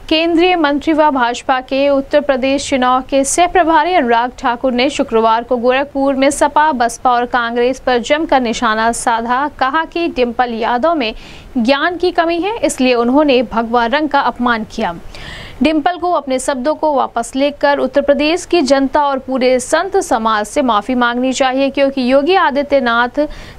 केंद्रीय मंत्री व भाजपा के उत्तर प्रदेश चुनाव के सह प्रभारी अनुराग ठाकुर ने शुक्रवार को गोरखपुर में सपा, बसपा और कांग्रेस पर जमकर निशाना साधा। कहा कि डिंपल यादव में ज्ञान की कमी है, इसलिए उन्होंने भगवा रंग का अपमान किया। डिंपल को अपने शब्दों को वापस लेकर उत्तर प्रदेश की जनता और पूरे संत समाज से माफी मांगनी चाहिए, क्योंकि योगी आदित्यनाथ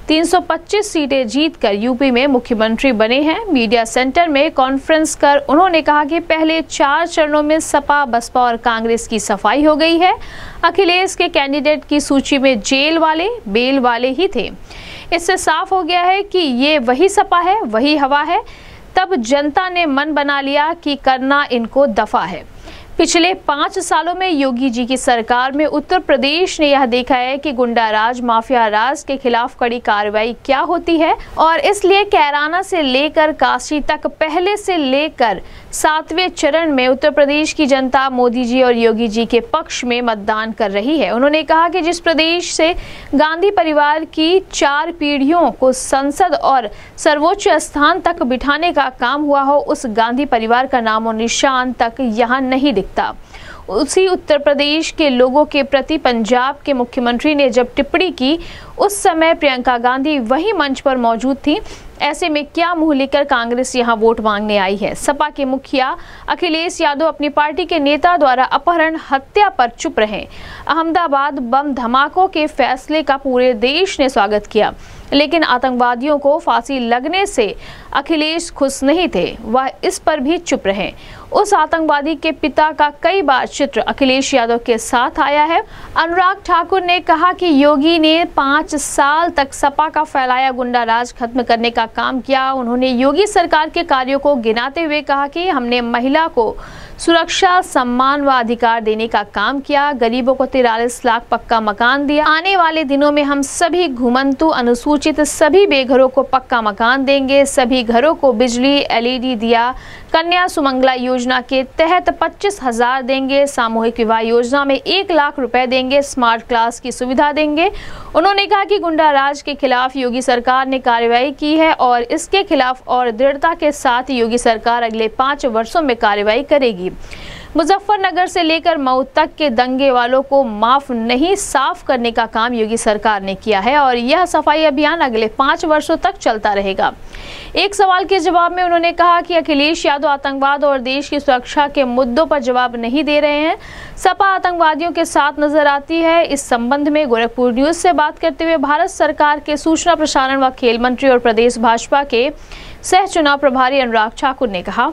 325 सीटें जीतकर यूपी में मुख्यमंत्री बने हैं। मीडिया सेंटर में कॉन्फ्रेंस कर उन्होंने कहा कि पहले 4 चरणों में सपा, बसपा और कांग्रेस की सफाई हो गई है। अखिलेश के कैंडिडेट की सूची में जेल वाले, बेल वाले ही थे। इससे साफ हो गया है कि ये वही सपा है, वही हवा है। तब जनता ने मन बना लिया कि करना इनको दफा है। पिछले 5 सालों में योगी जी की सरकार में उत्तर प्रदेश ने यह देखा है कि गुंडा राज, माफिया राज के खिलाफ कड़ी कार्रवाई क्या होती है, और इसलिए कैराना से लेकर काशी तक पहले से लेकर 7वें चरण में उत्तर प्रदेश की जनता मोदी जी और योगी जी के पक्ष में मतदान कर रही है। उन्होंने कहा कि जिस प्रदेश से गांधी परिवार की 4 पीढ़ियों को संसद और सर्वोच्च स्थान तक बिठाने का काम हुआ हो, उस गांधी परिवार का नामो निशान तक यहाँ नहीं दिखता। उसी उत्तर प्रदेश के लोगों के प्रति पंजाब के मुख्यमंत्री ने जब टिप्पणी की, उस समय प्रियंका गांधी वही मंच पर मौजूद थी। ऐसे में क्या मुंह लेकर कांग्रेस यहां वोट मांगने आई है? सपा के मुखिया अखिलेश यादव अपनी पार्टी के नेता द्वारा अपहरण, हत्या पर चुप रहे। अहमदाबाद बम धमाकों के फैसले का पूरे देश ने स्वागत किया, लेकिन आतंकवादियों को फांसी लगने से अखिलेश खुश नहीं थे, वह इस पर भी चुप रहे। उस आतंकवादी के पिता का कई बार चित्र अखिलेश यादव के साथ आया है। अनुराग ठाकुर ने कहा कि योगी ने 5 साल तक सपा का फैलाया गुंडा राज खत्म करने का काम किया। उन्होंने योगी सरकार के कार्यों को गिनाते हुए कहा कि हमने महिला को सुरक्षा, सम्मान व अधिकार देने का काम किया, गरीबों को 43 लाख पक्का मकान दिया। आने वाले दिनों में हम सभी घुमंतु, अनुसूचित सभी बेघरों को पक्का मकान देंगे, सभी घरों को बिजली, LED दिया, कन्या सुमंगला योजना के तहत 25,000 देंगे, सामूहिक विवाह योजना में 1 लाख रुपए देंगे, स्मार्ट क्लास की सुविधा देंगे। उन्होंने कहा कि गुंडा राज के खिलाफ योगी सरकार ने कार्रवाई की है और इसके खिलाफ और दृढ़ता के साथ योगी सरकार अगले 5 वर्षों में कार्रवाई करेगी। मुजफ्फरनगर से लेकर मऊ तक के दंगे वालों को माफ नहीं, साफ करने का काम योगी सरकार ने किया है और यह सफाई अभियान अगले 5 वर्षों तक चलता रहेगा। एक सवाल के जवाब में उन्होंने कहा कि अखिलेश यादव आतंकवाद और देश की सुरक्षा के मुद्दों पर जवाब नहीं दे रहे हैं। सपा आतंकवादियों के साथ नजर आती है। इस संबंध में गोरखपुर न्यूज से बात करते हुए भारत सरकार के सूचना, प्रसारण व खेल मंत्री और प्रदेश भाजपा के सह चुनाव प्रभारी अनुराग ठाकुर ने कहा,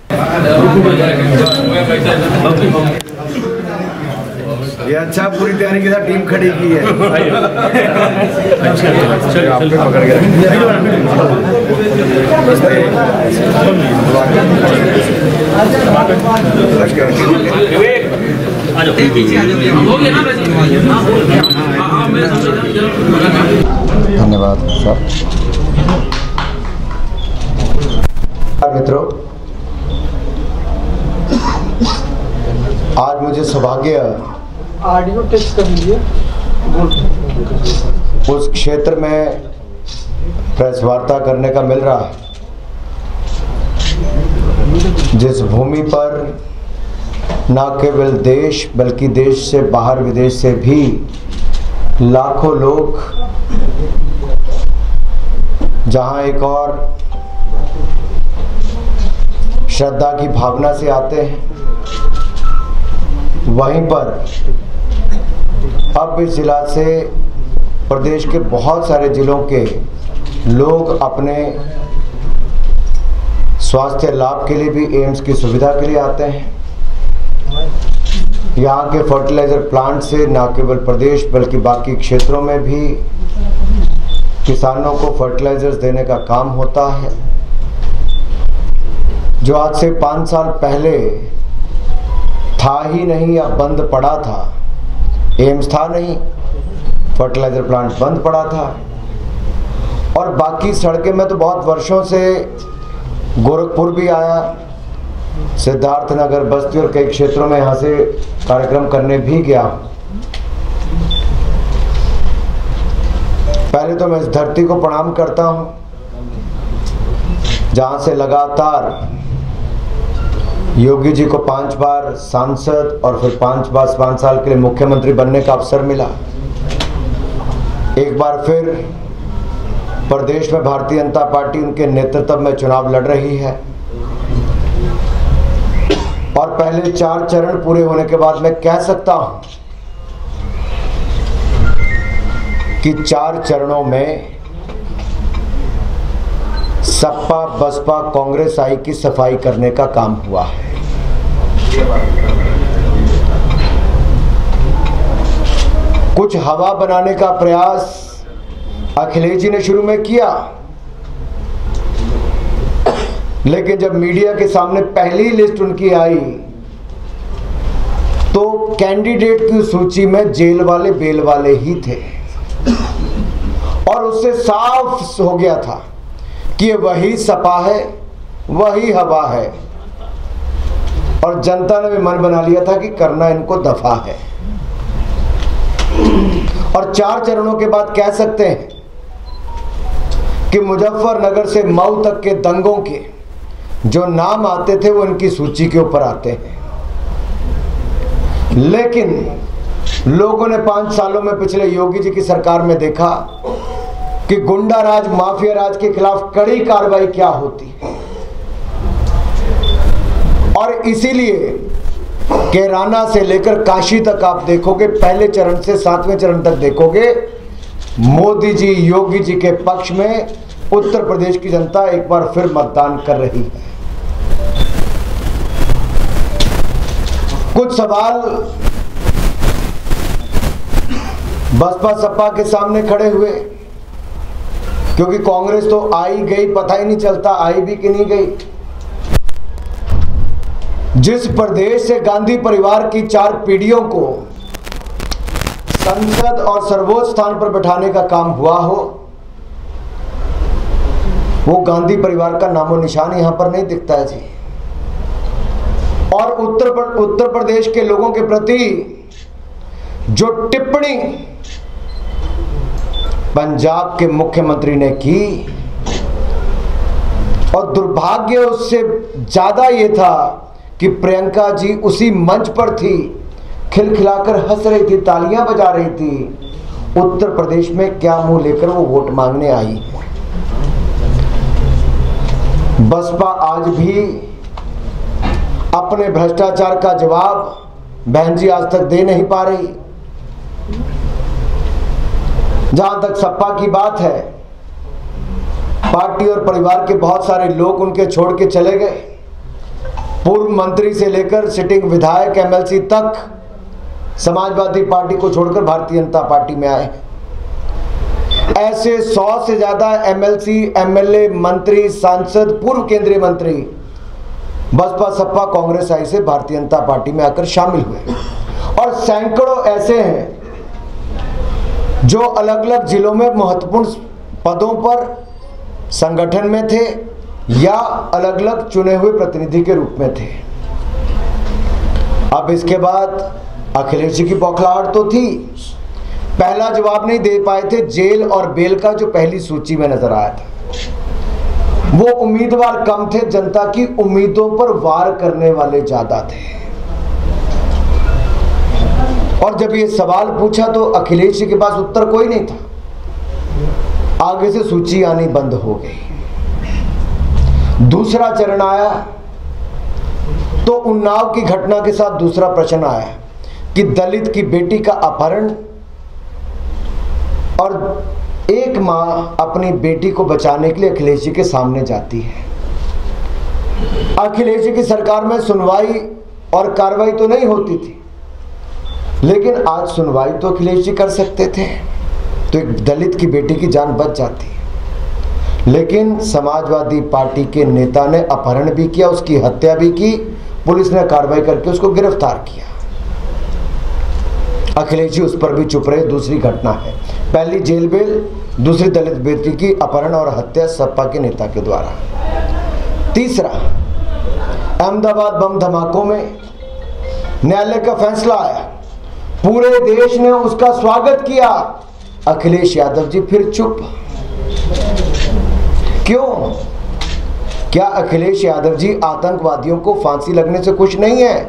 ये अच्छा पूरी तैयारी के साथ टीम खड़ी की है। पकड़ के धन्यवाद सर। मित्रों, आज मुझे सौभाग्य ऑडियो टेक्स्ट कर लीजिए उस क्षेत्र में प्रेस वार्ता करने का मिल रहा है जिस भूमि पर न केवल देश बल्कि देश से बाहर, विदेश से भी लाखों लोग जहां एक और श्रद्धा की भावना से आते हैं, वहीं पर अब इस जिला से प्रदेश के बहुत सारे जिलों के लोग अपने स्वास्थ्य लाभ के लिए भी एम्स की सुविधा के लिए आते हैं। यहाँ के फर्टिलाइजर प्लांट से न केवल प्रदेश बल्कि बाकी क्षेत्रों में भी किसानों को फर्टिलाइजर्स देने का काम होता है। जो आज से 5 साल पहले था ही नहीं या बंद पड़ा था, एम्स था नहीं, फर्टिलाइजर प्लांट बंद पड़ा था, और बाकी सड़कें मैं तो बहुत वर्षों से गोरखपुर भी आया, सिद्धार्थनगर, बस्ती और कई क्षेत्रों में यहाँ से कार्यक्रम करने भी गया। पहले तो मैं इस धरती को प्रणाम करता हूँ जहाँ से लगातार योगी जी को 5 बार सांसद और फिर 5 साल के लिए मुख्यमंत्री बनने का अवसर मिला। एक बार फिर प्रदेश में भारतीय जनता पार्टी उनके नेतृत्व में चुनाव लड़ रही है और पहले 4 चरण पूरे होने के बाद मैं कह सकता हूं कि 4 चरणों में सपा बसपा कांग्रेस आई की सफाई करने का काम हुआ है। कुछ हवा बनाने का प्रयास अखिलेश जी ने शुरू में किया, लेकिन जब मीडिया के सामने पहली लिस्ट उनकी आई तो कैंडिडेट की सूची में जेल वाले बेल वाले ही थे और उससे साफ हो गया था कि ये वही सपा है, वही हवा है और जनता ने भी मन बना लिया था कि करना इनको दफा है। और 4 चरणों के बाद कह सकते हैं कि मुजफ्फरनगर से मऊ तक के दंगों के जो नाम आते थे वो इनकी सूची के ऊपर आते हैं। लेकिन लोगों ने 5 सालों में पिछले योगी जी की सरकार में देखा कि गुंडा राज, माफिया राज के खिलाफ कड़ी कार्रवाई क्या होती है और इसीलिए कैराना से लेकर काशी तक आप देखोगे, पहले चरण से 7वें चरण तक देखोगे, मोदी जी योगी जी के पक्ष में उत्तर प्रदेश की जनता एक बार फिर मतदान कर रही है। कुछ सवाल बसपा सपा के सामने खड़े हुए क्योंकि कांग्रेस तो आई गई, पता ही नहीं चलता आई भी कि नहीं गई। जिस प्रदेश से गांधी परिवार की 4 पीढ़ियों को संसद और सर्वोच्च स्थान पर बैठाने का काम हुआ हो, वो गांधी परिवार का नामो निशान यहां पर नहीं दिखता है जी। और उत्तर प्रदेश के लोगों के प्रति जो टिप्पणी पंजाब के मुख्यमंत्री ने की, और दुर्भाग्य उससे ज्यादा ये था कि प्रियंका जी उसी मंच पर थी, खिलखिलाकर हंस रही थी, तालियां बजा रही थी। उत्तर प्रदेश में क्या मुंह लेकर वो वोट मांगने आई। बसपा आज भी अपने भ्रष्टाचार का जवाब बहन जी आज तक दे नहीं पा रही। जहां तक सपा की बात है, पार्टी और परिवार के बहुत सारे लोग उनके छोड़ के चले गए। पूर्व मंत्री से लेकर सिटिंग विधायक एमएलसी तक समाजवादी पार्टी को छोड़कर भारतीय जनता पार्टी में आए। ऐसे 100 से ज्यादा एमएलसी, एमएलए, मंत्री, सांसद, पूर्व केंद्रीय मंत्री बसपा सपा कांग्रेस आई से भारतीय जनता पार्टी में आकर शामिल हुए और सैकड़ों ऐसे हैं जो अलग अलग जिलों में महत्वपूर्ण पदों पर संगठन में थे या अलग अलग चुने हुए प्रतिनिधि के रूप में थे। अब इसके बाद अखिलेश जी की बौखलाहट तो थी, पहला जवाब नहीं दे पाए थे। जेल और बेल का जो पहली सूची में नजर आया था, वो उम्मीदवार कम थे, जनता की उम्मीदों पर वार करने वाले ज्यादा थे। और जब ये सवाल पूछा तो अखिलेश जी के पास उत्तर कोई नहीं था, आगे से सूची आनी बंद हो गई। दूसरा चरण आया तो उन्नाव की घटना के साथ दूसरा प्रश्न आया कि दलित की बेटी का अपहरण और एक मां अपनी बेटी को बचाने के लिए अखिलेश जी के सामने जाती है। अखिलेश जी की सरकार में सुनवाई और कार्रवाई तो नहीं होती थी, लेकिन आज सुनवाई तो अखिलेश जी कर सकते थे, तो एक दलित की बेटी की जान बच जाती। लेकिन समाजवादी पार्टी के नेता ने अपहरण भी किया, उसकी हत्या भी की, पुलिस ने कार्रवाई करके उसको गिरफ्तार किया। अखिलेश जी उस पर भी चुप रहे। दूसरी घटना है, पहली जेल बेल, दूसरी दलित बेटी की अपहरण और हत्या सपा के नेता के द्वारा। तीसरा, अहमदाबाद बम धमाकों में न्यायालय का फैसला आया, पूरे देश ने उसका स्वागत किया, अखिलेश यादव जी फिर चुप। क्यों? क्या अखिलेश यादव जी आतंकवादियों को फांसी लगने से खुश नहीं है?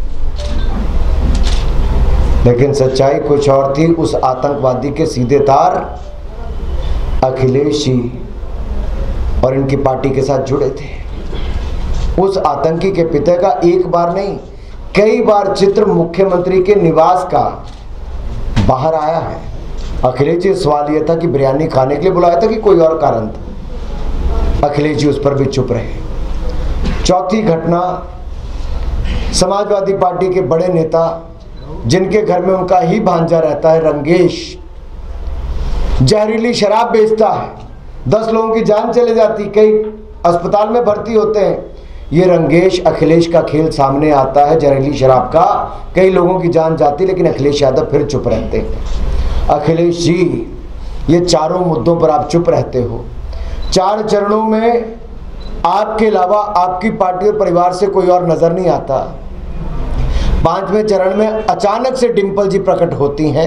लेकिन सच्चाई कुछ और थी। उस आतंकवादी के सीधे तार अखिलेश जी और इनकी पार्टी के साथ जुड़े थे। उस आतंकी के पिता का एक बार नहीं कई बार चित्र मुख्यमंत्री के निवास का बाहर आया है। अखिलेश जी सवाल यह था कि बिरयानी खाने के लिए बुलाया था कि कोई और कारण था। अखिलेश जी उस पर भी चुप रहे। चौथी घटना, समाजवादी पार्टी के बड़े नेता जिनके घर में उनका ही भांजा रहता है रंगेश, जहरीली शराब बेचता है, 10 लोगों की जान चले जाती, कई अस्पताल में भर्ती होते हैं। ये रंगेश अखिलेश का खेल सामने आता है, जहरीली शराब का, कई लोगों की जान जाती, लेकिन अखिलेश यादव फिर चुप रहते हैं। अखिलेश जी, ये चारों मुद्दों पर आप चुप रहते हो। 4 चरणों में आपके अलावा आपकी पार्टी और परिवार से कोई और नजर नहीं आता। 5वें चरण में अचानक से डिंपल जी प्रकट होती हैं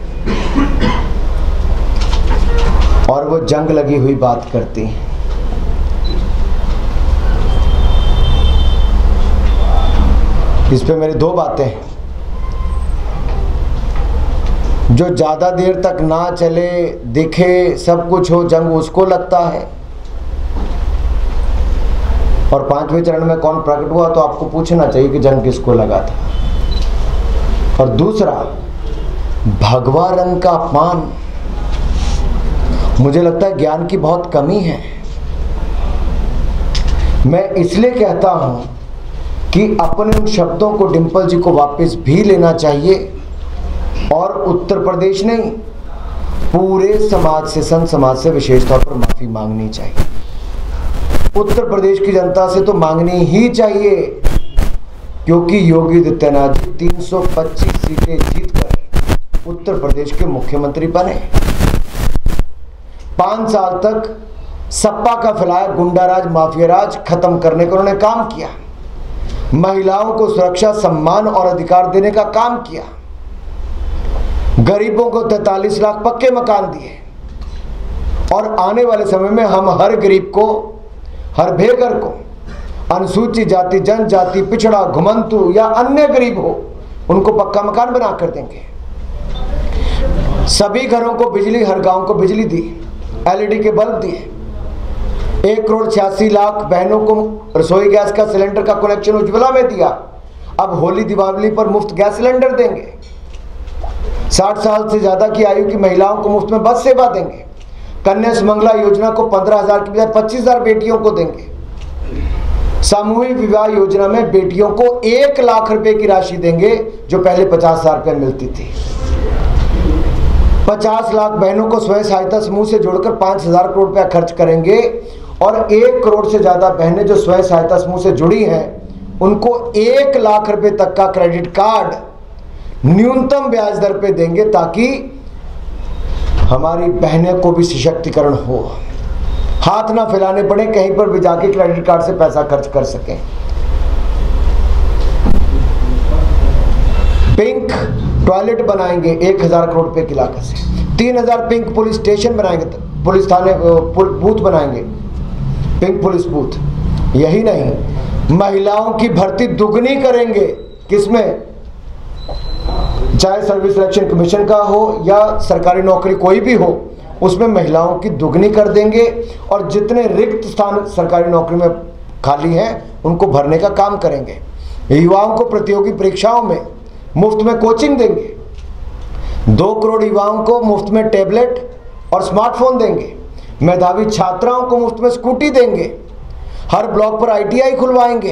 और वो जंग लगी हुई बात करती हैं। इस पे मेरी 2 बातें हैं। जो ज्यादा देर तक ना चले, दिखे, सब कुछ हो, जंग उसको लगता है, और 5वें चरण में कौन प्रकट हुआ तो आपको पूछना चाहिए कि जंग किसको लगा था। और दूसरा, भगवा रंग का अपमान, मुझे लगता है ज्ञान की बहुत कमी है। मैं इसलिए कहता हूं कि अपने उन शब्दों को डिंपल जी को वापस भी लेना चाहिए और उत्तर प्रदेश नहीं, पूरे समाज से, संत समाज से विशेष तौर पर माफी मांगनी चाहिए। उत्तर प्रदेश की जनता से तो मांगनी ही चाहिए, क्योंकि योगी आदित्यनाथ जी 325 सीटें जीतकर उत्तर प्रदेश के मुख्यमंत्री बने। 5 साल तक सपा का फैलाया गुंडाराज, माफियाराज खत्म करने का उन्होंने काम किया। महिलाओं को सुरक्षा, सम्मान और अधिकार देने का काम किया। गरीबों को 43 लाख पक्के मकान दिए, और आने वाले समय में हम हर गरीब को, हर बेघर को, अनुसूचित जाति, जनजाति, पिछड़ा, घुमंतु या अन्य गरीब हो, उनको पक्का मकान बना कर देंगे। सभी घरों को बिजली, हर गांव को बिजली दी, LED के बल्ब दिए। 1,86,00,000 बहनों को रसोई गैस का सिलेंडर का कनेक्शन उज्ज्वला में दिया। अब होली दिवाली पर मुफ्त गैस सिलेंडर देंगे। 60 साल से ज्यादा की आयु की महिलाओं को मुफ्त में बस सेवा देंगे। कन्या सुमंगला योजना को 15,000 की बजाय 25,000 बेटियों को देंगे। सामूहिक विवाह योजना में बेटियों को 1 लाख रुपए की राशि देंगे, जो पहले 50,000 रुपए मिलती थी। 50 लाख बहनों को स्वयं सहायता समूह से जोड़कर 5,000 करोड़ रुपया खर्च करेंगे, और 1 करोड़ से ज्यादा बहनें जो स्वयं सहायता समूह से जुड़ी हैं, उनको 1 लाख रुपए तक का क्रेडिट कार्ड न्यूनतम ब्याज दर पे देंगे, ताकि हमारी बहनें को भी सशक्तिकरण हो, हाथ ना फैलाने पड़े, कहीं पर भी जाके क्रेडिट कार्ड से पैसा खर्च कर सकें। पिंक टॉयलेट बनाएंगे 1,000 करोड़ रुपए की लागत से। 3,000 पिंक पुलिस स्टेशन बनाएंगे, पुलिस थाने बूथ बनाएंगे, पिंक पुलिस बूथ। यही नहीं, महिलाओं की भर्ती दुगनी करेंगे। किसमें? चाहे सर्विस सिलेक्शन कमीशन का हो या सरकारी नौकरी कोई भी हो, उसमें महिलाओं की दुगनी कर देंगे, और जितने रिक्त स्थान सरकारी नौकरी में खाली हैं उनको भरने का काम करेंगे। युवाओं को प्रतियोगी परीक्षाओं में मुफ्त में कोचिंग देंगे। 2 करोड़ युवाओं को मुफ्त में टैबलेट और स्मार्टफोन देंगे। मेधावी छात्राओं को मुफ्त में स्कूटी देंगे। हर ब्लॉक पर ITI खुलवाएंगे।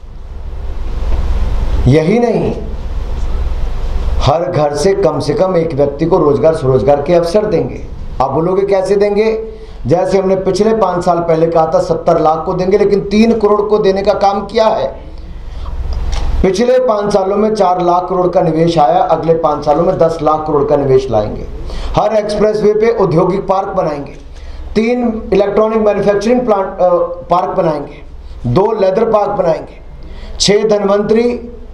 यही नहीं, हर घर से कम एक व्यक्ति को रोजगार, स्वरोजगार के अवसर देंगे। आप बोलोगे कैसे देंगे? जैसे हमने पिछले 5 साल पहले कहा था 70 लाख को देंगे, लेकिन 3 करोड़ को देने का काम किया है। पिछले 5 सालों में 4 लाख करोड़ का निवेश आया, अगले 5 सालों में 10 लाख करोड़ का निवेश लाएंगे। हर एक्सप्रेसवे पे औद्योगिक पार्क बनाएंगे। 3 इलेक्ट्रॉनिक मैन्युफैक्चरिंग प्लांट पार्क बनाएंगे। 2 लेदर पार्क बनाएंगे। 6 धनवंतरी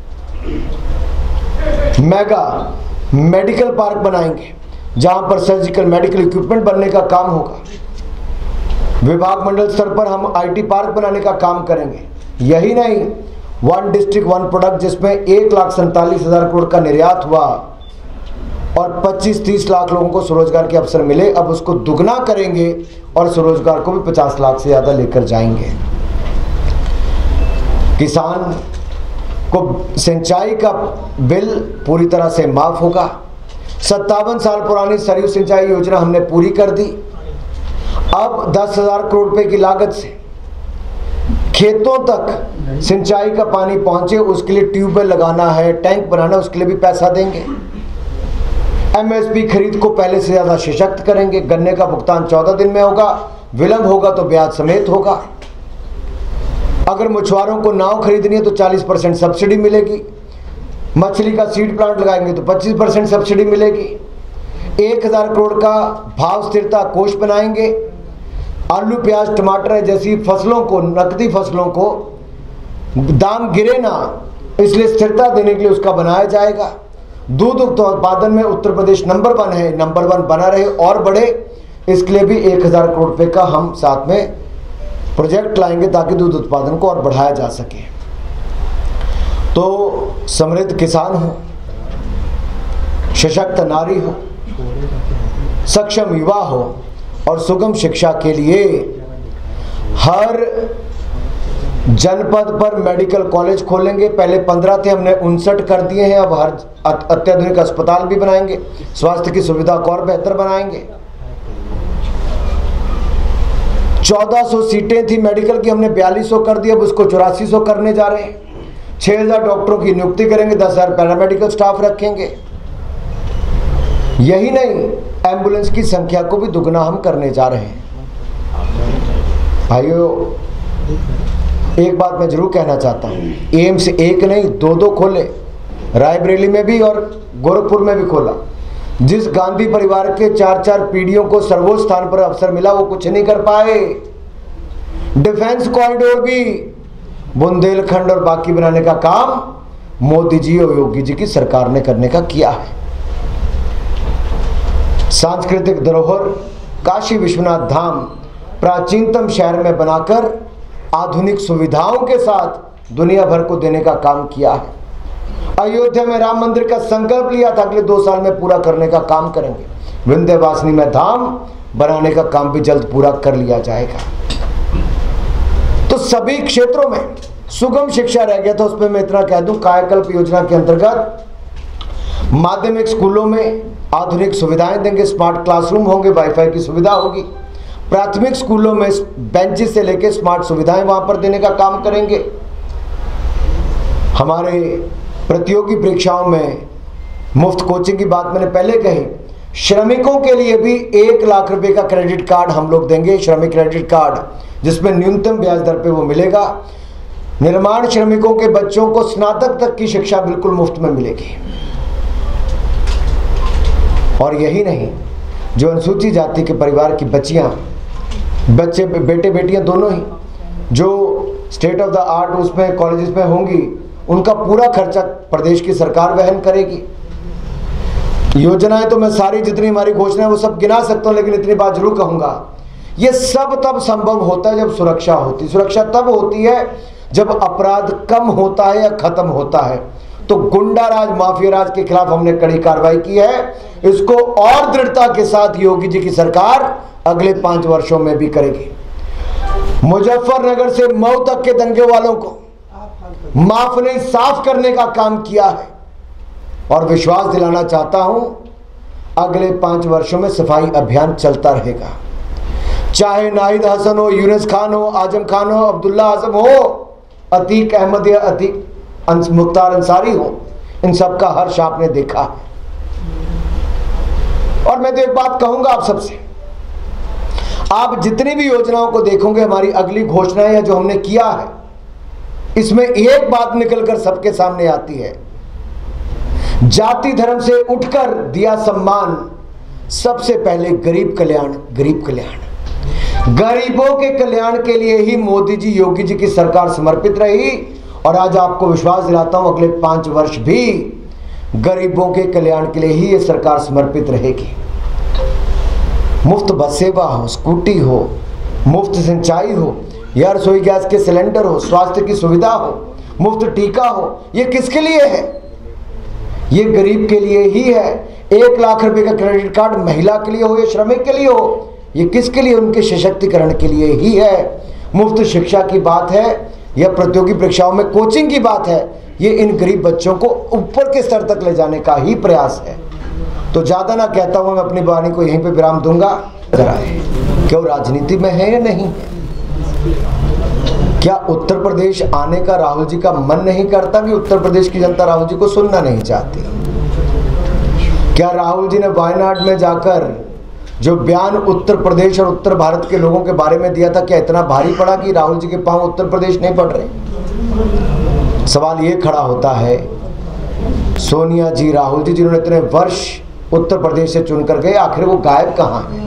मेगा मेडिकल पार्क बनाएंगे, जहां पर सर्जिकल मेडिकल इक्विपमेंट बनने का काम होगा। विभाग मंडल स्तर पर हम IT पार्क बनाने का काम करेंगे। यही नहीं, वन डिस्ट्रिक्ट वन प्रोडक्ट जिसमें 1,47,000 करोड़ का निर्यात हुआ और 25-30 लाख लोगों को स्वरोजगार के अवसर मिले, अब उसको दुगना करेंगे और स्वरोजगार को भी 50 लाख से ज़्यादा लेकर जाएंगे। किसान को सिंचाई का बिल पूरी तरह से माफ होगा। 57 साल पुरानी सरयू सिंचाई योजना हमने पूरी कर दी। अब 10,000 करोड़ रुपए की लागत से खेतों तक सिंचाई का पानी पहुंचे, उसके लिए ट्यूबवेल लगाना है, टैंक बनाना, उसके लिए भी पैसा देंगे। MSP खरीद को पहले से ज़्यादा सशक्त करेंगे। गन्ने का भुगतान 14 दिन में होगा, विलंब होगा तो ब्याज समेत होगा। अगर मछुआरों को नाव खरीदनी है तो 40% सब्सिडी मिलेगी। मछली का सीड प्लांट लगाएंगे तो 25% सब्सिडी मिलेगी। 1,000 करोड़ का भाव स्थिरता कोष बनाएंगे। आलू प्याज टमाटर जैसी फसलों को, नकदी फसलों को दाम गिरे ना, इसलिए स्थिरता देने के लिए उसका बनाया जाएगा। दूध उत्पादन में उत्तर प्रदेश नंबर 1 है, नंबर 1 बना रहे और बढ़े, इसके लिए भी 1,000 करोड़ रुपए का हम साथ में प्रोजेक्ट लाएंगे ताकि दूध उत्पादन को और बढ़ाया जा सके। तो समृद्ध किसान हो, सशक्त नारी हो, सक्षम युवा हो और सुगम शिक्षा के लिए हर जनपद पर मेडिकल कॉलेज खोलेंगे। पहले 15 थे, हमने 59 कर दिए हैं। अब हर अत्याधुनिक अस्पताल भी बनाएंगे, स्वास्थ्य की सुविधा को और बेहतर बनाएंगे। 1400 सीटें थी मेडिकल की, हमने 4200 कर दी, अब उसको 8400 करने जा रहे हैं। 6000 डॉक्टरों की नियुक्ति करेंगे, 10,000 पैरामेडिकल स्टाफ रखेंगे। यही नहीं, एम्बुलेंस की संख्या को भी दुगना हम करने जा रहे हैं। भाइयों, एक बात मैं जरूर कहना चाहता हूँ, एम्स एक नहीं 2 खोले, रायबरेली में भी और गोरखपुर में भी खोला। जिस गांधी परिवार के 4 पीढ़ियों को सर्वोच्च स्थान पर अवसर मिला वो कुछ नहीं कर पाए। डिफेंस कॉरिडोर भी बुंदेलखंड और बाकी बनाने का काम मोदी जी और योगी जी की सरकार ने करने का किया है। सांस्कृतिक धरोहर काशी विश्वनाथ धाम प्राचीनतम शहर में बनाकर आधुनिक सुविधाओं के साथ दुनिया भर को देने का काम किया है। अयोध्या में राम मंदिर का संकल्प लिया था, अगले 2 साल में पूरा करने का काम करेंगे। विंध्यवासिनी में धाम बनाने का काम भी जल्द पूरा कर लिया जाएगा। तो सभी क्षेत्रों में सुगम शिक्षा रह गया था, उस पर मैं इतना कह दूं, कायाकल्प योजना के अंतर्गत माध्यमिक स्कूलों में आधुनिक सुविधाएं देंगे, स्मार्ट क्लासरूम होंगे, वाईफाई की सुविधा होगी। प्राथमिक स्कूलों में बेंचेस से लेकर स्मार्ट सुविधाएं वहां पर देने का काम करेंगे। हमारे प्रतियोगी परीक्षाओं में मुफ्त कोचिंग की बात मैंने पहले कही। श्रमिकों के लिए भी 1 लाख रुपए का क्रेडिट कार्ड हम लोग देंगे, श्रमिक क्रेडिट कार्ड, जिसमें न्यूनतम ब्याज दर पे वो मिलेगा। निर्माण श्रमिकों के बच्चों को स्नातक तक की शिक्षा बिल्कुल मुफ्त में मिलेगी। और यही नहीं, जो अनुसूचित जाति के परिवार की बच्चियां, बच्चे बेटे बेटियां दोनों ही जो स्टेट ऑफ द आर्ट उसमें कॉलेजेस में होंगी, उनका पूरा खर्चा प्रदेश की सरकार वहन करेगी। योजनाएं तो मैं सारी जितनी हमारी घोषणा है वो सब गिना सकता हूं, लेकिन इतनी बात जरूर कहूंगा, ये सब तब संभव होता है जब सुरक्षा होती। सुरक्षा तब होती है जब अपराध कम होता है या खत्म होता है। तो गुंडा राज, माफिया राज के खिलाफ हमने कड़ी कार्रवाई की है, इसको और दृढ़ता के साथ योगी जी की सरकार अगले 5 वर्षों में भी करेगी। मुजफ्फरनगर से मऊ तक के दंगे वालों को माफ नहीं, साफ करने का काम किया है। और विश्वास दिलाना चाहता हूं, अगले 5 वर्षों में सफाई अभियान चलता रहेगा। चाहे नाहिद हसन हो, यूनुस खान हो, आजम खान हो, अब्दुल्ला आजम हो, अतीक अहमद या अतीक मुख्तार अंसारी हो, इन सबका हर्ष आपने देखा है। और मैं तो एक बात कहूंगा आप सबसे, आप जितनी भी योजनाओं को देखोगे, हमारी अगली घोषणाएं या जो हमने किया है, इसमें एक बात निकलकर सबके सामने आती है, जाति धर्म से उठकर दिया सम्मान, सबसे पहले गरीब कल्याण। गरीब कल्याण, गरीबों के कल्याण के लिए ही मोदी जी, योगी जी की सरकार समर्पित रही। और आज आपको विश्वास दिलाता हूं, अगले 5 वर्ष भी गरीबों के कल्याण के लिए ही ये सरकार समर्पित रहेगी। मुफ्त बस सेवा हो, स्कूटी हो, मुफ्त सिंचाई हो या रसोई गैस के सिलेंडर हो, स्वास्थ्य की सुविधा हो, मुफ्त टीका हो, ये किसके लिए है? ये गरीब के लिए ही है। 1 लाख रुपए का क्रेडिट कार्ड महिला के लिए हो या श्रमिक के लिए हो, ये किसके लिए? उनके सशक्तिकरण के लिए ही है। मुफ्त शिक्षा की बात है या प्रतियोगी परीक्षाओं में कोचिंग की बात है, ये इन गरीब बच्चों को ऊपर के स्तर तक ले जाने का ही प्रयास है। तो ज़्यादा ना कहता हूँ, मैं अपनी वाणी को यहीं पे विराम दूंगा। क्यों राजनीति में है या नहीं है? क्या उत्तर प्रदेश आने का राहुल जी का मन नहीं करता कि उत्तर प्रदेश की जनता राहुल जी को सुनना नहीं चाहती? क्या राहुल जी ने वायनाड में जाकर जो बयान उत्तर प्रदेश और उत्तर भारत के लोगों के बारे में दिया था, क्या इतना भारी पड़ा कि राहुल जी के पांव उत्तर प्रदेश नहीं पड़ रहे? सवाल ये खड़ा होता है, सोनिया जी, राहुल जी जिन्होंने इतने वर्ष उत्तर प्रदेश से चुनकर गए, आखिर वो गायब कहाँ हैं?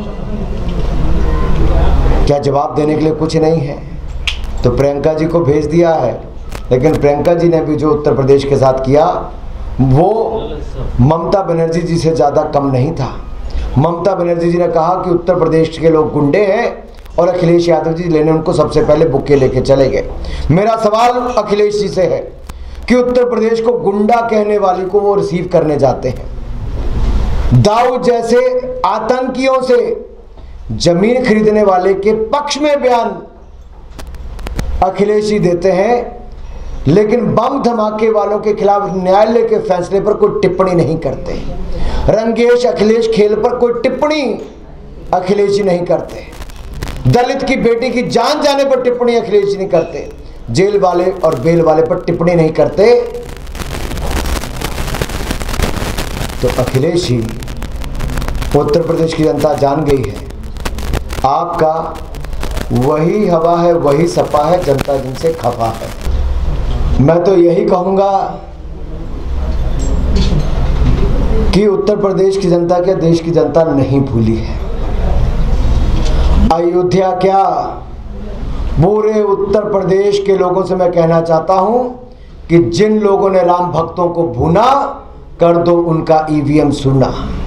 क्या जवाब देने के लिए कुछ नहीं है? तो प्रियंका जी को भेज दिया है, लेकिन प्रियंका जी ने भी जो उत्तर प्रदेश के साथ किया वो ममता बनर्जी जी से ज़्यादा कम नहीं था। ममता बनर्जी जी ने कहा कि उत्तर प्रदेश के लोग गुंडे हैं और अखिलेश यादव जी लेने उनको सबसे पहले बुक्के लेके चले गए। मेरा सवाल अखिलेश जी से है कि उत्तर प्रदेश को गुंडा कहने वाली को वो रिसीव करने जाते हैं। दाऊद जैसे आतंकियों से जमीन खरीदने वाले के पक्ष में बयान अखिलेश जी देते हैं, लेकिन बम धमाके वालों के खिलाफ न्यायालय के फैसले पर कोई टिप्पणी नहीं करते। रंगेश अखिलेश खेल पर कोई टिप्पणी अखिलेश जी नहीं करते। दलित की बेटी की जान जाने पर टिप्पणी अखिलेश जी नहीं करते। जेल वाले और बेल वाले पर टिप्पणी नहीं करते। तो अखिलेश जी, उत्तर प्रदेश की जनता जान गई है, आपका वही हवा है, वही सपा है, जनता जिनसे खफा है। मैं तो यही कहूंगा कि उत्तर प्रदेश की जनता क्या देश की जनता नहीं भूली है। अयोध्या क्या, पूरे उत्तर प्रदेश के लोगों से मैं कहना चाहता हूं कि जिन लोगों ने राम भक्तों को भूना, कर दो उनका ईवीएम सुना।